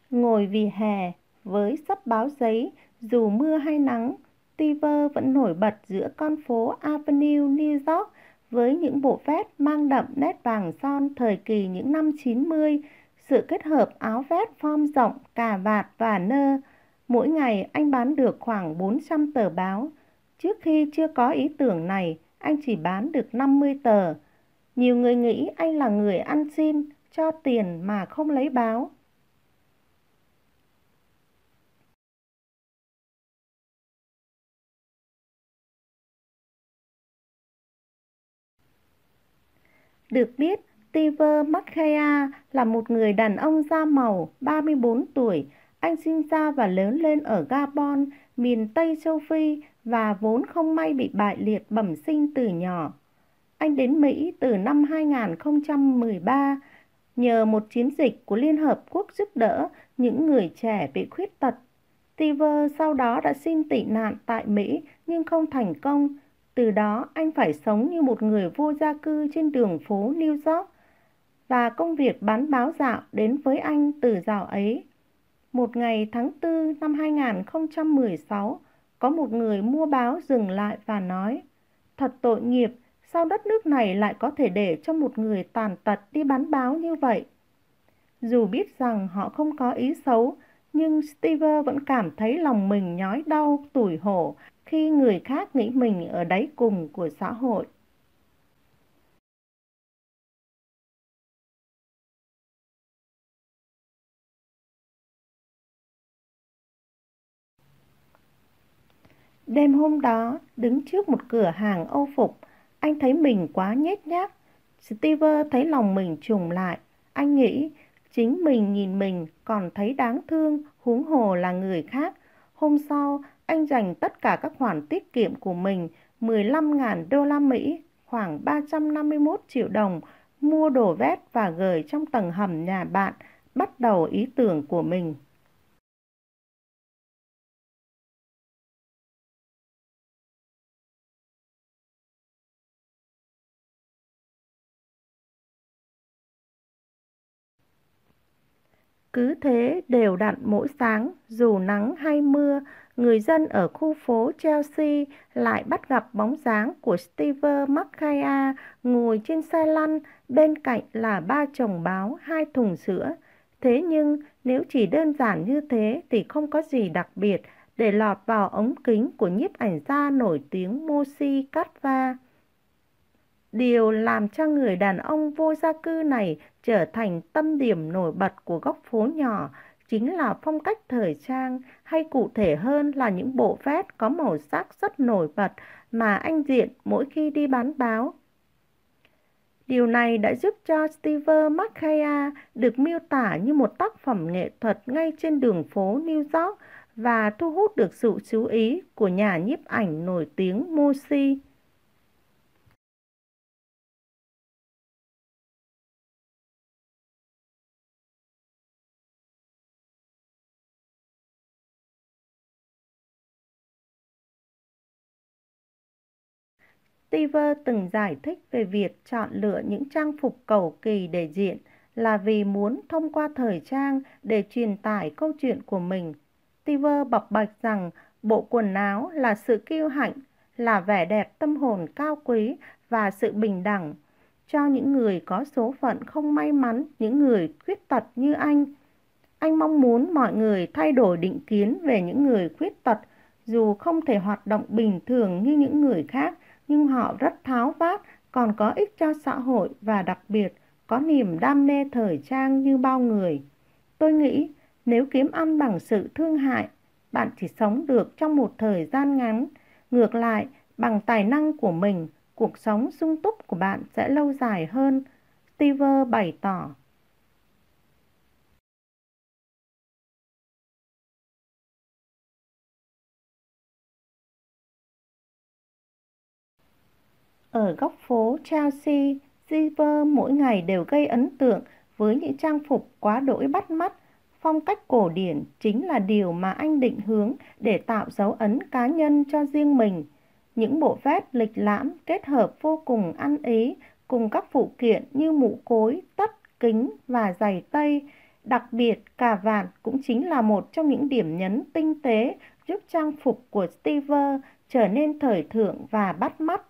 Ngồi vì hè với xấp báo giấy, dù mưa hay nắng, Steve vẫn nổi bật giữa con phố Avenue New York với những bộ vest mang đậm nét vàng son thời kỳ những năm 90, sự kết hợp áo vest form rộng, cà vạt và nơ. Mỗi ngày anh bán được khoảng 400 tờ báo. Trước khi chưa có ý tưởng này, anh chỉ bán được 50 tờ. Nhiều người nghĩ anh là người ăn xin, cho tiền mà không lấy báo. Được biết, Steve McKay là một người đàn ông da màu, 34 tuổi. Anh sinh ra và lớn lên ở Gabon, miền Tây châu Phi và vốn không may bị bại liệt bẩm sinh từ nhỏ. Anh đến Mỹ từ năm 2013 nhờ một chiến dịch của Liên Hợp Quốc giúp đỡ những người trẻ bị khuyết tật. Steve sau đó đã xin tị nạn tại Mỹ nhưng không thành công. Từ đó anh phải sống như một người vô gia cư trên đường phố New York và công việc bán báo dạo đến với anh từ dạo ấy. Một ngày tháng 4 năm 2016, có một người mua báo dừng lại và nói: "Thật tội nghiệp, sao đất nước này lại có thể để cho một người tàn tật đi bán báo như vậy?" Dù biết rằng họ không có ý xấu, nhưng Steve vẫn cảm thấy lòng mình nhói đau, tủi hổ khi người khác nghĩ mình ở đáy cùng của xã hội. Đêm hôm đó, đứng trước một cửa hàng Âu phục, anh thấy mình quá nhếch nhác. Steve thấy lòng mình trùng lại. Anh nghĩ chính mình nhìn mình còn thấy đáng thương, huống hồ là người khác. Hôm sau, anh dành tất cả các khoản tiết kiệm của mình, 15.000 đô la Mỹ, khoảng 351 triệu đồng, mua đồ vét và gửi trong tầng hầm nhà bạn, bắt đầu ý tưởng của mình. Cứ thế đều đặn mỗi sáng, dù nắng hay mưa, người dân ở khu phố Chelsea lại bắt gặp bóng dáng của Steve McKay ngồi trên xe lăn, bên cạnh là ba chồng báo, hai thùng sữa. Thế nhưng nếu chỉ đơn giản như thế thì không có gì đặc biệt để lọt vào ống kính của nhiếp ảnh gia nổi tiếng Moshi Katva. Điều làm cho người đàn ông vô gia cư này trở thành tâm điểm nổi bật của góc phố nhỏ chính là phong cách thời trang, hay cụ thể hơn là những bộ vest có màu sắc rất nổi bật mà anh diện mỗi khi đi bán báo. Điều này đã giúp cho Steve McKay được miêu tả như một tác phẩm nghệ thuật ngay trên đường phố New York và thu hút được sự chú ý của nhà nhiếp ảnh nổi tiếng Moshi. Steve từng giải thích về việc chọn lựa những trang phục cầu kỳ để diện là vì muốn thông qua thời trang để truyền tải câu chuyện của mình. Steve bộc bạch rằng bộ quần áo là sự kiêu hãnh, là vẻ đẹp tâm hồn cao quý và sự bình đẳng cho những người có số phận không may mắn, những người khuyết tật như anh. Anh mong muốn mọi người thay đổi định kiến về những người khuyết tật, dù không thể hoạt động bình thường như những người khác, nhưng họ rất tháo vát, còn có ích cho xã hội và đặc biệt có niềm đam mê thời trang như bao người. Tôi nghĩ nếu kiếm ăn bằng sự thương hại, bạn chỉ sống được trong một thời gian ngắn. Ngược lại, bằng tài năng của mình, cuộc sống sung túc của bạn sẽ lâu dài hơn, Steve bày tỏ. Ở góc phố Chelsea, Silver mỗi ngày đều gây ấn tượng với những trang phục quá đỗi bắt mắt. Phong cách cổ điển chính là điều mà anh định hướng để tạo dấu ấn cá nhân cho riêng mình. Những bộ vest lịch lãm kết hợp vô cùng ăn ý cùng các phụ kiện như mũ cối, tất, kính và giày tây Đặc biệt, cà vạt cũng chính là một trong những điểm nhấn tinh tế giúp trang phục của Steve trở nên thời thượng và bắt mắt.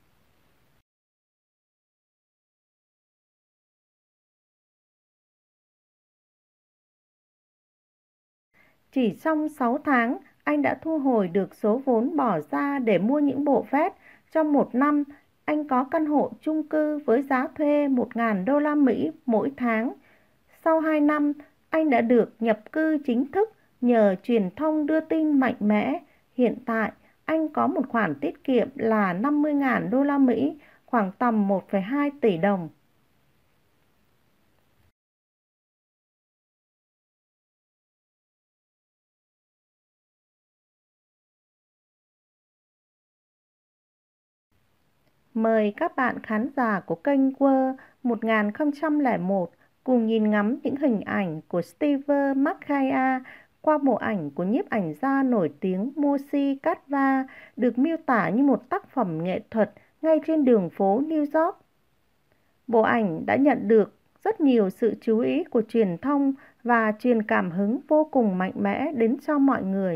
Chỉ trong 6 tháng, anh đã thu hồi được số vốn bỏ ra để mua những bộ vest. Trong một năm, anh có căn hộ chung cư với giá thuê 1.000 đô la Mỹ mỗi tháng. Sau 2 năm, anh đã được nhập cư chính thức nhờ truyền thông đưa tin mạnh mẽ. Hiện tại, anh có một khoản tiết kiệm là 50.000 đô la Mỹ, khoảng tầm 1,2 tỷ đồng. Mời các bạn khán giả của kênh Quơ 1001 cùng nhìn ngắm những hình ảnh của Steve Mackaya qua bộ ảnh của nhiếp ảnh gia nổi tiếng Moshi Katva, được miêu tả như một tác phẩm nghệ thuật ngay trên đường phố New York. Bộ ảnh đã nhận được rất nhiều sự chú ý của truyền thông và truyền cảm hứng vô cùng mạnh mẽ đến cho mọi người.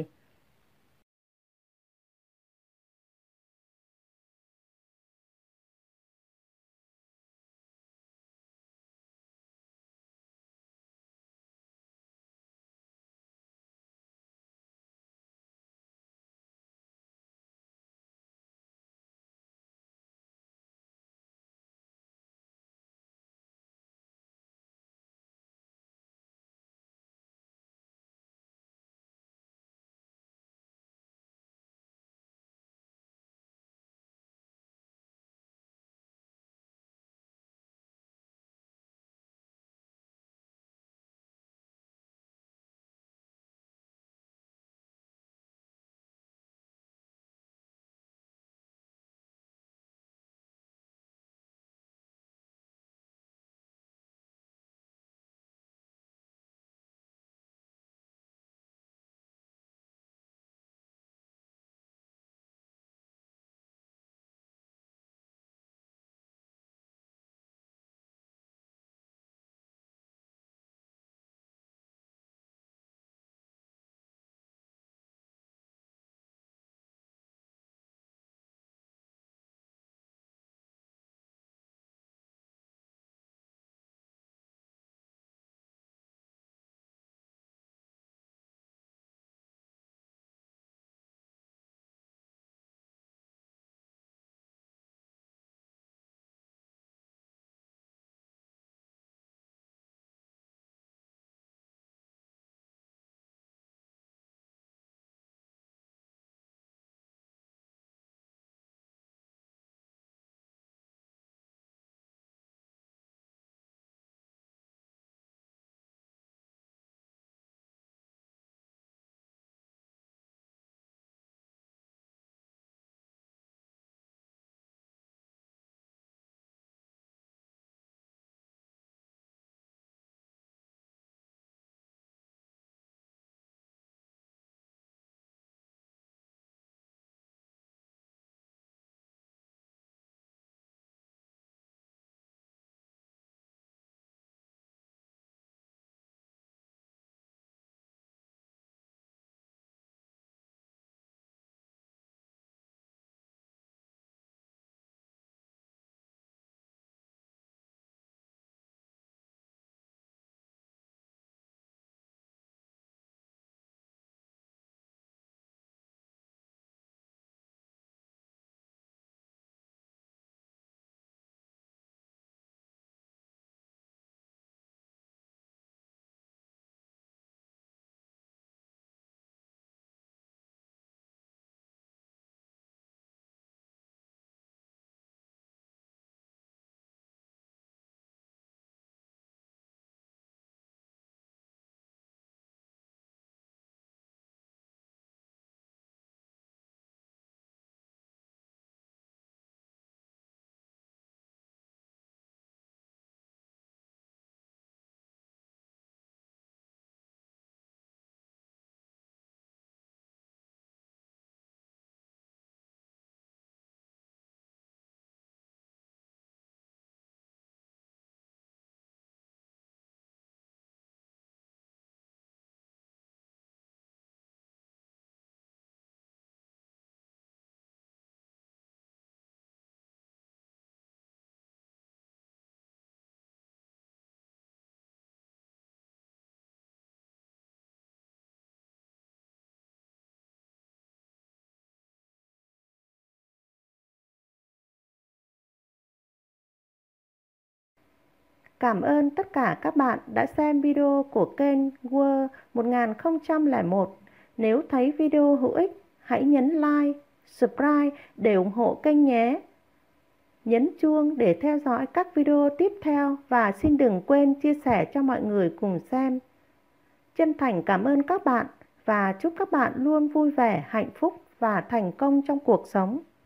Cảm ơn tất cả các bạn đã xem video của kênh World 1001. Nếu thấy video hữu ích, hãy nhấn like, subscribe để ủng hộ kênh nhé. Nhấn chuông để theo dõi các video tiếp theo và xin đừng quên chia sẻ cho mọi người cùng xem. Chân thành cảm ơn các bạn và chúc các bạn luôn vui vẻ, hạnh phúc và thành công trong cuộc sống.